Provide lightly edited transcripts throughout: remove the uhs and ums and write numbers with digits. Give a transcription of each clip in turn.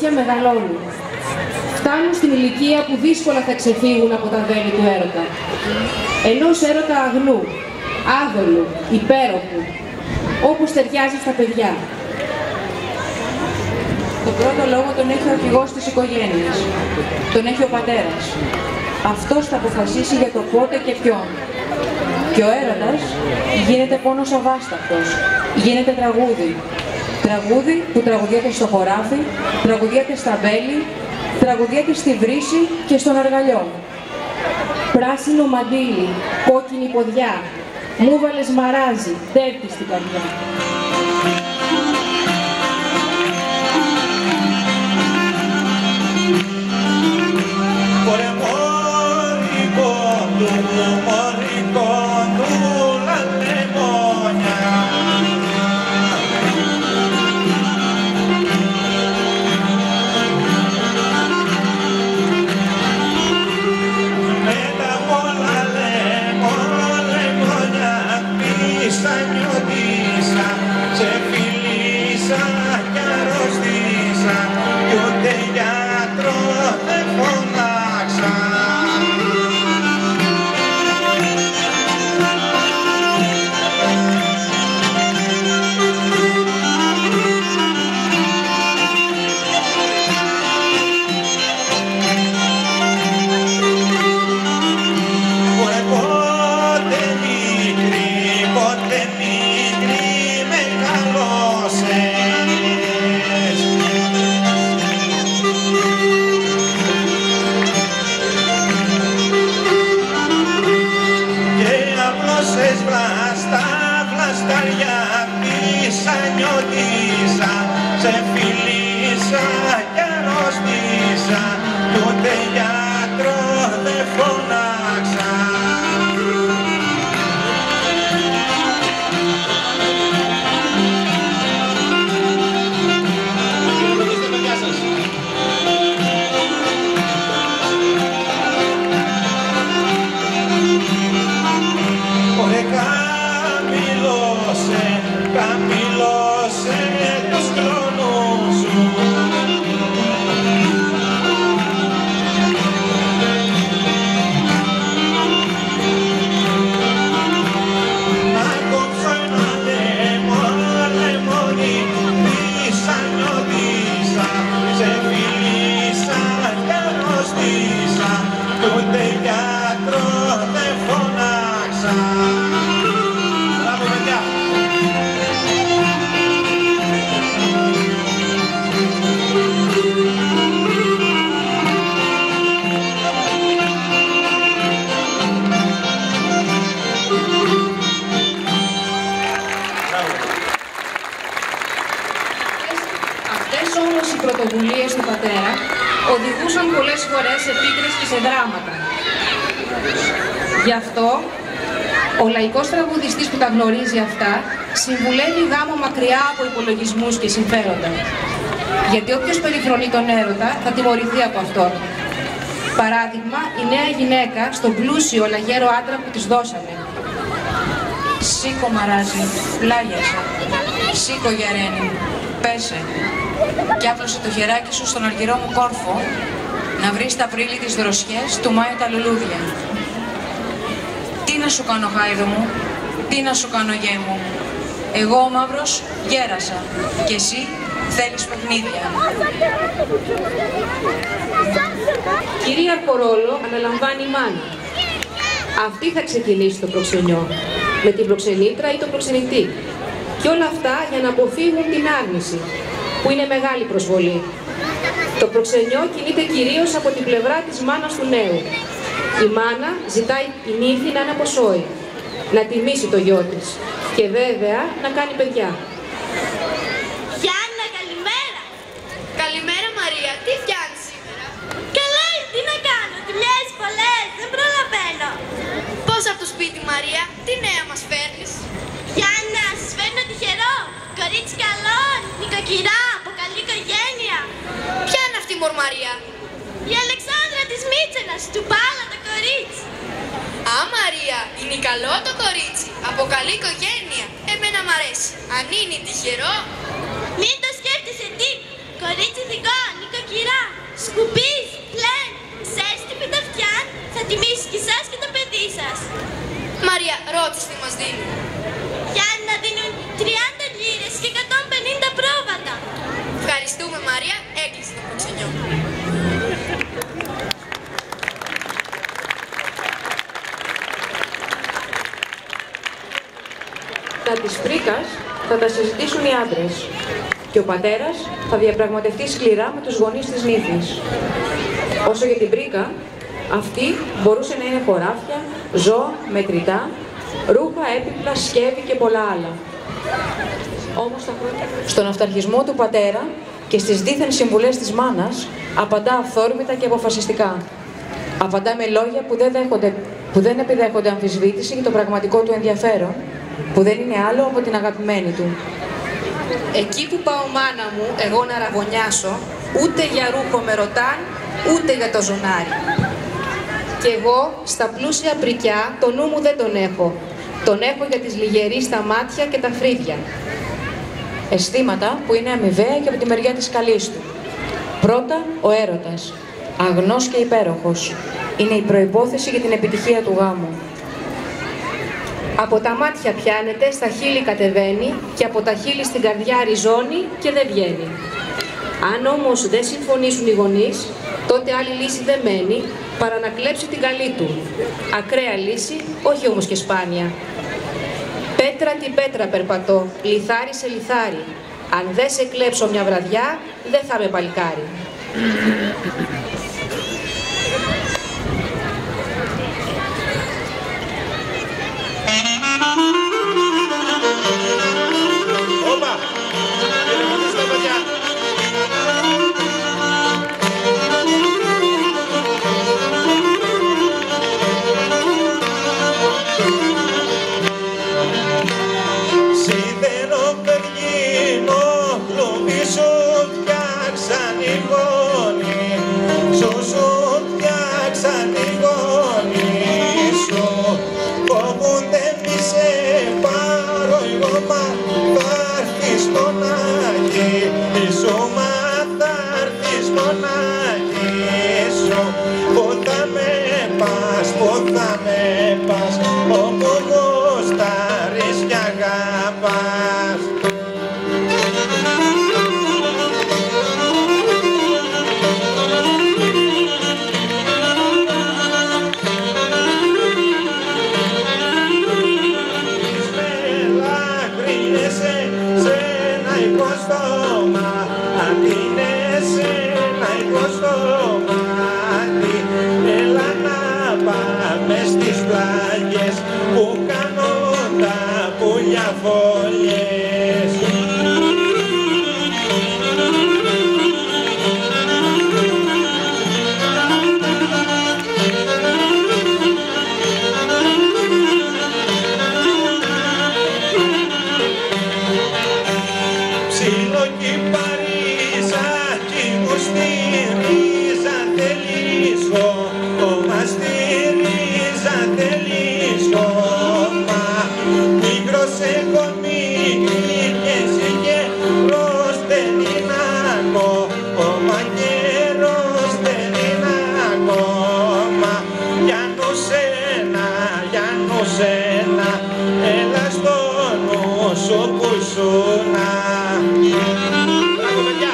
κορίτσια μεγαλώνουν. Φτάνουν στην ηλικία που δύσκολα θα ξεφύγουν από τα βέλη του έρωτα. Ενός έρωτα αγνού, άδολου, υπέροχου, όπως ταιριάζει στα παιδιά. Τον πρώτο λόγο τον έχει ο αρχηγός της οικογένειας. Τον έχει ο πατέρας. Αυτός θα αποφασίσει για το πότε και ποιον. Και ο έρωτας γίνεται πόνος αβάσταχτος. Γίνεται τραγούδι. Τραγούδι που τραγουδιέται στο χωράφι, τραγουδιέται στα βέλη, τραγουδιέται στη βρύση και στον αργαλιό. Πράσινο μαντίλι, κόκκινη ποδιά, μούβαλες μαράζι, τέρτη στην καρδιά. Οδηγούσαν πολλές φορές σε πίκρες και σε δράματα. Γι' αυτό, ο λαϊκός τραγουδιστής που τα γνωρίζει αυτά, συμβουλεύει γάμο μακριά από υπολογισμούς και συμφέροντα. Γιατί όποιος περιφρονεί τον έρωτα, θα τιμωρηθεί από αυτόν. Παράδειγμα, η νέα γυναίκα στον πλούσιο λαγέρο άντρα που της δώσανε. Σήκω μαράζι, πλάγιασα. Σήκω γερένη, πέσε. Κι άπλωσε το χεράκι σου στον αργυρό μου κόρφο, να βρεις τα πρίλη τις δροσιές του Μάη τα λουλούδια. Τι να σου κάνω, χάιδο μου, τι να σου κάνω, γέ μου. Εγώ ο μαύρος γέρασα και εσύ θέλεις παιχνίδια. Κυρίαρχο ρόλο αναλαμβάνει η μάνα. Αυτή θα ξεκινήσει το προξενιό, με την προξενήτρα ή τον προξενητή. Και όλα αυτά για να αποφύγουν την άρνηση, που είναι μεγάλη προσβολή. Το προξενιό κινείται κυρίως από την πλευρά της μάνας του νέου. Η μάνα ζητάει η νύφη να είναι αποσόη, να τιμήσει το γιο της και βέβαια να κάνει παιδιά. Γιάννα, καλημέρα! Καλημέρα, Μαρία, τι φτιάχνεις σήμερα? Καλά, τι να κάνω, δουλειές πολλές, δεν προλαβαίνω. Πώς από το σπίτι, Μαρία, τι νέα μας φέρνεις? Γιάννα, σας φέρνω τυχερό, κορίτσι καλό, νοικοκυρά, από καλή οικογένεια. Ποια είναι αυτή η Μαρία? Η Αλεξάνδρα της Μίτσελας, του Πάλα το κορίτσι. Α, Μαρία, είναι καλό το κορίτσι, από καλή οικογένεια. Εμένα μ' αρέσει. Αν είναι τυχερό. Μην το σκέφτεσαι τι, κορίτσι δικό, νοικοκυρά. κυρά, σκουπίζ, πλέν, ζέστημη τα φτιάν, θα τιμήσει κι εσάς και το παιδί σας. Μαρία, ρώτησε τι μας δίνει. Γιάννη να δίνουν 30 λίρες και 150 πρόβατα. Ευχαριστούμε Μαρία, έκλεισε το προξενιό. Τα της Πρίκας θα τα συζητήσουν οι άντρες και ο πατέρας θα διαπραγματευτεί σκληρά με τους γονείς της νύφης. Όσο για την Πρίκα, αυτή μπορούσε να είναι χωράφια, ζώα, μετρητά, ρούχα, έπιπλα, σκεύη και πολλά άλλα. Όμως στον αυταρχισμό του πατέρα και στις δίθεν συμβουλές της μάνας απαντά αυθόρμητα και αποφασιστικά. Απαντά με λόγια που δεν επιδέχονται αμφισβήτηση για το πραγματικό του ενδιαφέρον, που δεν είναι άλλο από την αγαπημένη του. Εκεί που πάω μάνα μου, εγώ να ραγωνιάσω, ούτε για ρούχο με ρωτάν, ούτε για το ζωνάρι. Κι εγώ στα πλούσια πρικιά το νου μου δεν τον έχω. Τον έχω για τις λιγερείς τα μάτια και τα φρύδια. Αισθήματα που είναι αμοιβαία και από τη μεριά της καλής του. Πρώτα, ο έρωτας, αγνός και υπέροχος. Είναι η προϋπόθεση για την επιτυχία του γάμου. Από τα μάτια πιάνεται, στα χείλη κατεβαίνει και από τα χείλη στην καρδιά ριζώνει και δεν βγαίνει. Αν όμως δεν συμφωνήσουν οι γονείς, τότε άλλη λύση δεν μένει παρά να κλέψει την καλή του. Ακραία λύση, όχι όμως και σπάνια. Πέτρα την πέτρα περπατώ, λιθάρι σε λιθάρι. Αν δεν σε κλέψω μια βραδιά, δεν θα είμαι παλικάρι. Όπα! Χαιρετίστε τα παιδιά! Σίδερο παιγίνο, κλουβί σου φτιάξαν οι γόνοι, σου φτιάξαν οι γόνοι σου, φοβούνται μη σε πάρω εγώ, μα θα έρθεις μονάχη σου, μα θα έρθεις μονάχη σου, που θα με πας, που θα με πας, όπου γουστάρεις κι αγάπας. Μες στις πλάγιες που κάνουν τα πουλιά φωλιές. Ψήλο κι Παρίζα κι μου στηρίζα τελίσχο, μας στηρίζα τελίσχο, μα μικρός εγώ μήκες και ρος δεν είναι ακόμα, καιρός δεν είναι ακόμα. Για νου σένα, έλα στο νου σου που σούνα. Μπράβο παιδιά!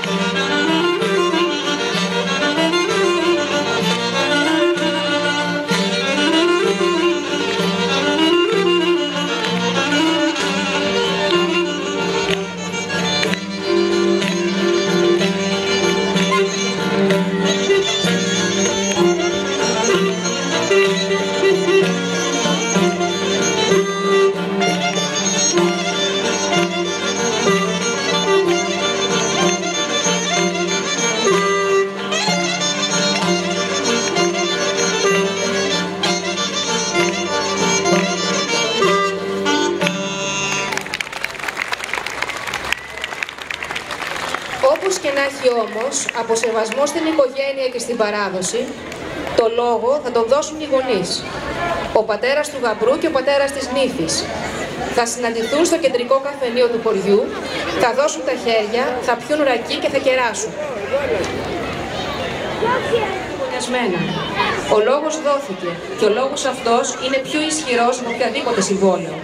Όπως και να έχει όμως, από σεβασμό στην οικογένεια και στην παράδοση, το λόγο θα τον δώσουν οι γονείς. Ο πατέρας του γαμπρού και ο πατέρας της νύφης. Θα συναντηθούν στο κεντρικό καφενείο του χωριού, θα δώσουν τα χέρια, θα πιούν ρακί και θα κεράσουν. Ο λόγος δόθηκε και ο λόγος αυτός είναι πιο ισχυρός από οποιαδήποτε συμβόλαιο.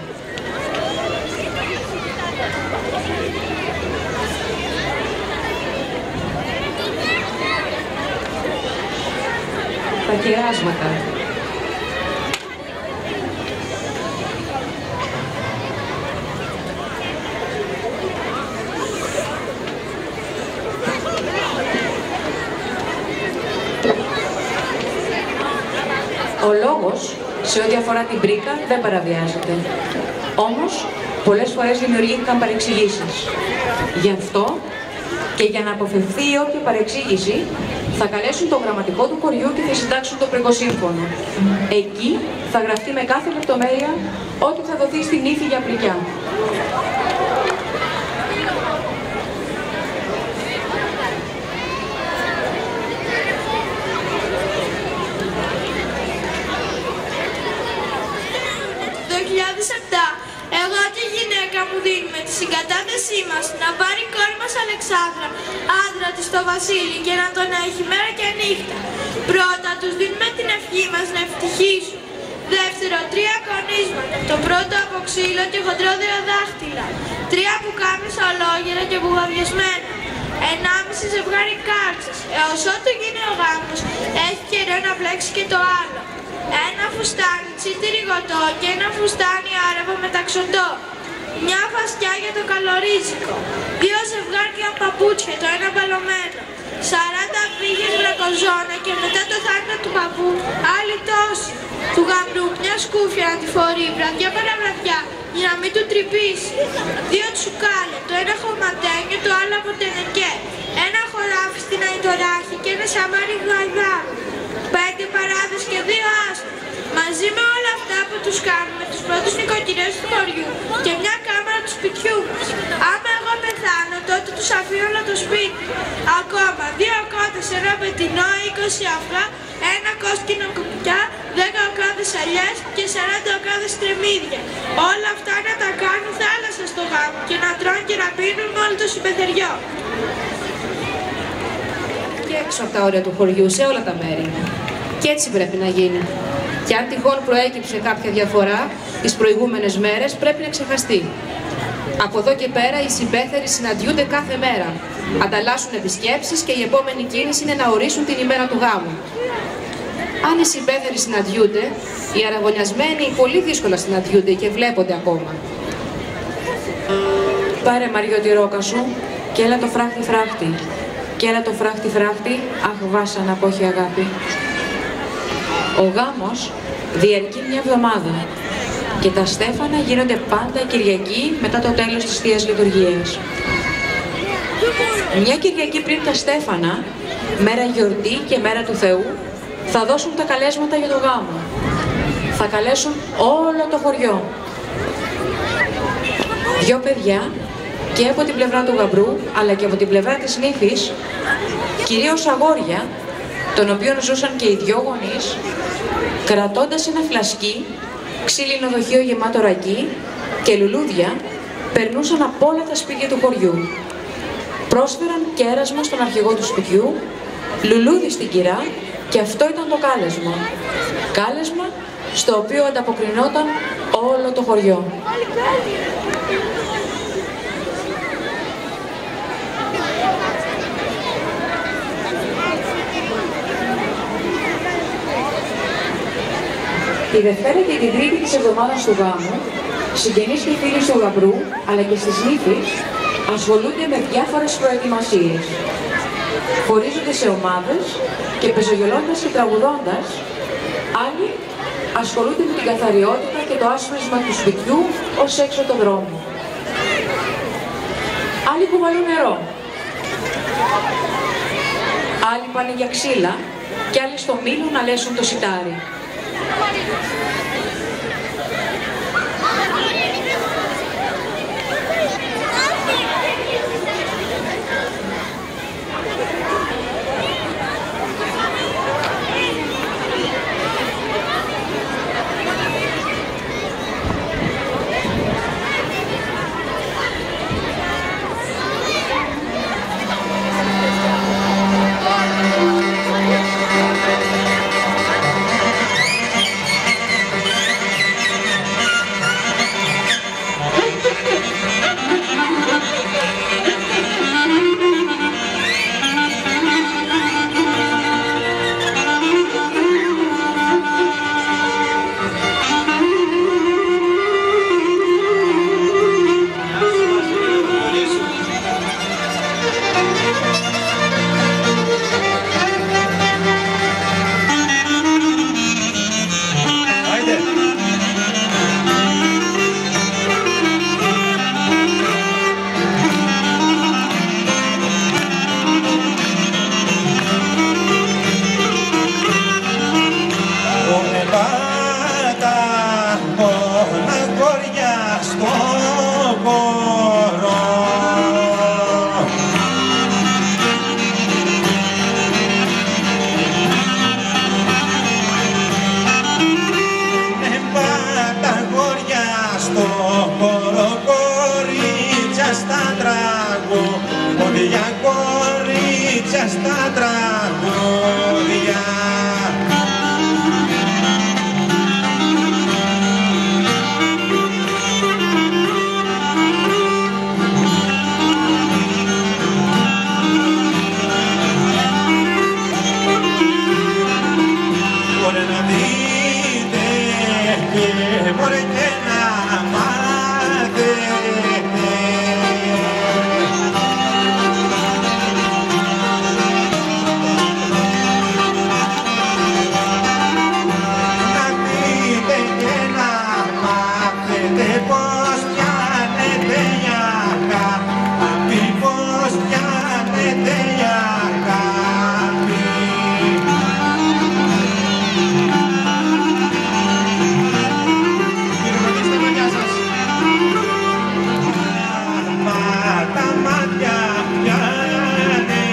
Τα κεράσματα. Ο λόγος, σε ό,τι αφορά την πρίκα, δεν παραβιάζεται. Όμως, πολλές φορές δημιουργήθηκαν παρεξηγήσεις. Γι' αυτό και για να αποφευθεί όποια παρεξήγηση, θα καλέσουν το γραμματικό του χωριού και θα συντάξουν το πρικοσύμφωνο. Εκεί θα γραφτεί με κάθε λεπτομέρεια ό,τι θα δοθεί στην ύφη για πρικιά. Εγώ και η γυναίκα μου δίνουμε τη συγκατάθεσή μας να πάρει η κόρη μας Αλεξάνδρα, άντρα της το Βασίλη, και να τον έχει μέρα και νύχτα. Πρώτα τους δίνουμε την ευχή μας να ευτυχήσουν. Δεύτερο, 3 κονίσματα. Το πρώτο από ξύλο και χοντρόδερα δάχτυλα. 3 πουκάμισα ολόγερα και μπουγαδιασμένα. 1,5 ζευγάρι κάλτσες. Έως ότου γίνει ο γάμος, έχει καιρό να μπλέξει και το άλλο. 1 φουστάνι τσιτηριγωτό και 1 φουστάνι άραβο μεταξωτό. 1 φαστιά για το καλορίζικο. 2 ζευγάρια παπούτσια, το ένα μπαλωμένο. 40 φύγες βρακοζώνα και μετά το θάνατο του παππού άλλοι τόσοι. Του γαμπρού 1 σκούφια να τη φορεί βραδιά παραβραδιά για να μην του τρυπήσει. 2 τσουκάλια, το ένα χωματένιο, το άλλο από τενεκέ. 1 χωράφι στην αϊτοράχη και 1 σαμάρι γαϊδάρου. 5 παράδες και 2 άσπρα. Μαζί με όλα αυτά που τους κάνουμε τους πρώτους νοικοκυρές του χωριού και 1 κάμαρα του σπιτιού μας. Άμα εγώ πεθάνω, τότε τους αφήνω όλο το σπίτι. Ακόμα 2 κότες, 1 πετεινό, 20 αυγά, 1 κόσκινο κουπιά, 10 οκάδες αλιές και 40 οκάδες κρεμμύδια. Όλα αυτά να τα κάνουν θάλασσα στο γάμο και να τρώνε και να πίνουν με όλο το συμπεθεριό. Και έξω από τα όρια του χωριού, σε όλα τα μέρη. Και έτσι πρέπει να γίνει. Και αν τυχόν προέκυψε κάποια διαφορά τις προηγούμενες μέρες, πρέπει να ξεχαστεί. Από εδώ και πέρα οι συμπέθεροι συναντιούνται κάθε μέρα. Ανταλλάσσουν επισκέψεις και η επόμενη κίνηση είναι να ορίσουν την ημέρα του γάμου. Αν οι συμπέθεροι συναντιούνται, οι αραγωνιασμένοι πολύ δύσκολα συναντιούνται και βλέπονται ακόμα. Πάρε Μαριό τη ρόκα σου και έλα το φράχτη φράχτη. Και έλα το φράχτη φράχτη, αχ βάσανα που έχει αγάπη. Ο γάμος διαρκεί 1 εβδομάδα και τα στέφανα γίνονται πάντα Κυριακή μετά το τέλος της Θείας Λειτουργίας. 1 Κυριακή πριν τα στέφανα, μέρα γιορτή και μέρα του Θεού, θα δώσουν τα καλέσματα για το γάμο. Θα καλέσουν όλο το χωριό. 2 παιδιά και από την πλευρά του γαμπρού, αλλά και από την πλευρά της νύφης, κυρίως αγόρια, των οποίων ζούσαν και οι 2 γονείς, κρατώντας ένα φλασκί, ξύλινο δοχείο γεμάτο ρακί και λουλούδια, περνούσαν από όλα τα σπίτια του χωριού. Πρόσφεραν κέρασμα στον αρχηγό του σπιτιού, λουλούδι στην κυρά και αυτό ήταν το κάλεσμα. Κάλεσμα στο οποίο ανταποκρινόταν όλο το χωριό. Τη Δευτέρα και την Τρίτη της εβδομάδας του γάμου, συγγενείς και φίλοι του γαμπρού, αλλά και στις νύφης, ασχολούνται με διάφορες προετοιμασίες. Χωρίζονται σε ομάδες και πεζογελώντας και τραγουδώντας, άλλοι ασχολούνται με την καθαριότητα και το άσπρισμα του σπιτιού ως έξω το δρόμο. Άλλοι κουβαλούν νερό. Άλλοι πάνε για ξύλα και άλλοι στο μήλο να λέσουν το σιτάρι. τα τραγούδια. Μπορεί να δείτε και μπορεί και να μάθετε. Να δείτε και να μάθετε πως πιάνετε για αγάπη, πως πιάνετε για αγάπη. Τα μάτια πιάνετε.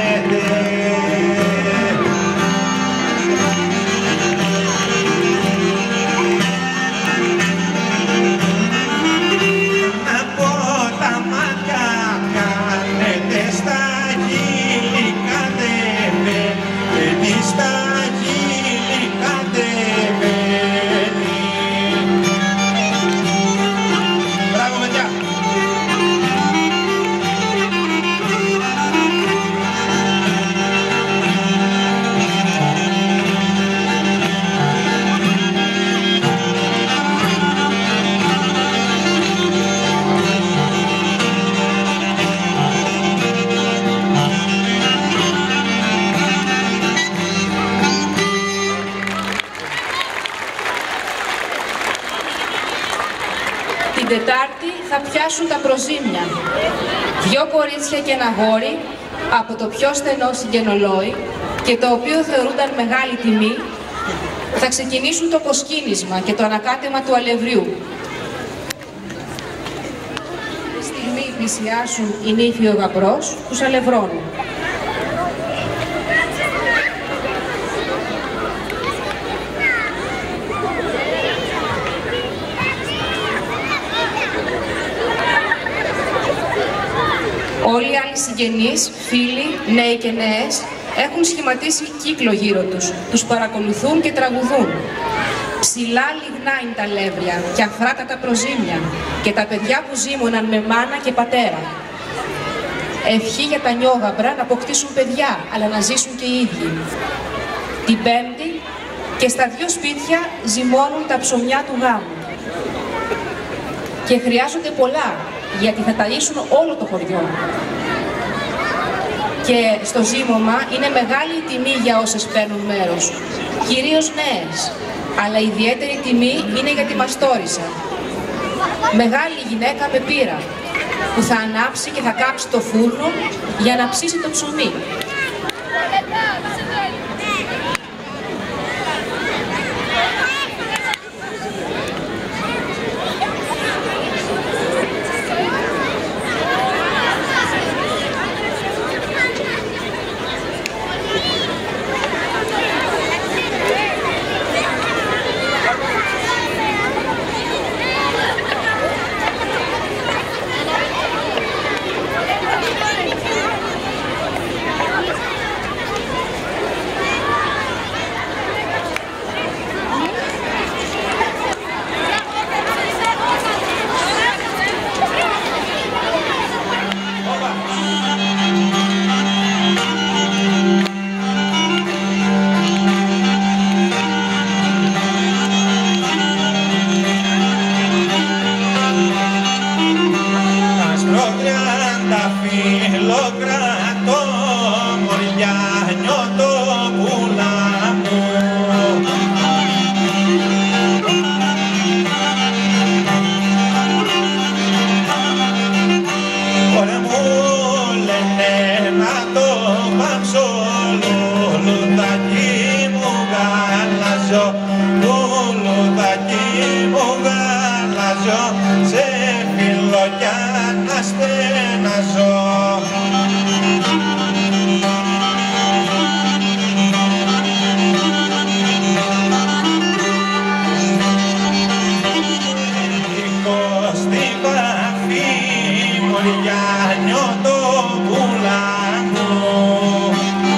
Από τα μάτια πιάνετε στα χείλη κατεβαίνει, στα χείλη κατεβαίνει. Μπράβο παιδιά! Την Τετάρτη θα πιάσουν τα προζήμια. 2 κορίτσια και ένα αγόρι από το πιο στενό συγγενολόι και το οποίο θεωρούνταν μεγάλη τιμή, θα ξεκινήσουν το προσκύνησμα και το ανακάτεμα του αλευριού. Τη στιγμή πλησιάσουν οι νύφοι ο γαμπρός, τους αλευρώνουν. Όλοι οι άλλοι συγγενείς, φίλοι, νέοι και νέες, έχουν σχηματίσει κύκλο γύρω τους. Τους παρακολουθούν και τραγουδούν. Ψηλά λιγνά είναι τα αλεύρια και αφράτα τα προζήμια και τα παιδιά που ζήμωναν με μάνα και πατέρα. Ευχή για τα νιόγαμπρα να αποκτήσουν παιδιά, αλλά να ζήσουν και οι ίδιοι. Την Πέμπτη και στα 2 σπίτια ζυμώνουν τα ψωμιά του γάμου. Και χρειάζονται πολλά, γιατί θα ταΐσουν όλο το χωριό. Και στο ζύμωμα είναι μεγάλη η τιμή για όσες παίρνουν μέρος, κυρίως νέες, αλλά ιδιαίτερη τιμή είναι για τη μαστόρισα. Μεγάλη γυναίκα με πύρα, που θα ανάψει και θα κάψει το φούρνο για να ψήσει το ψωμί. σε φιλώ κι αναστέναζω. Δίχως την παφή μου για νιώτο πουλά μου.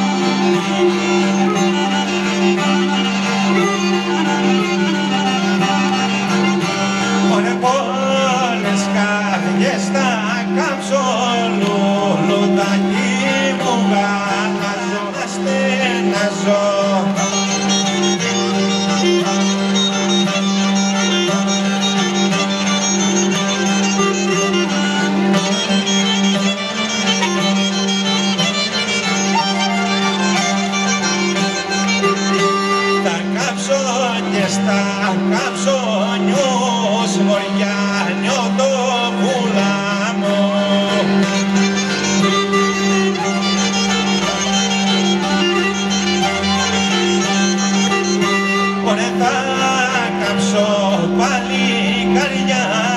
παλικαριά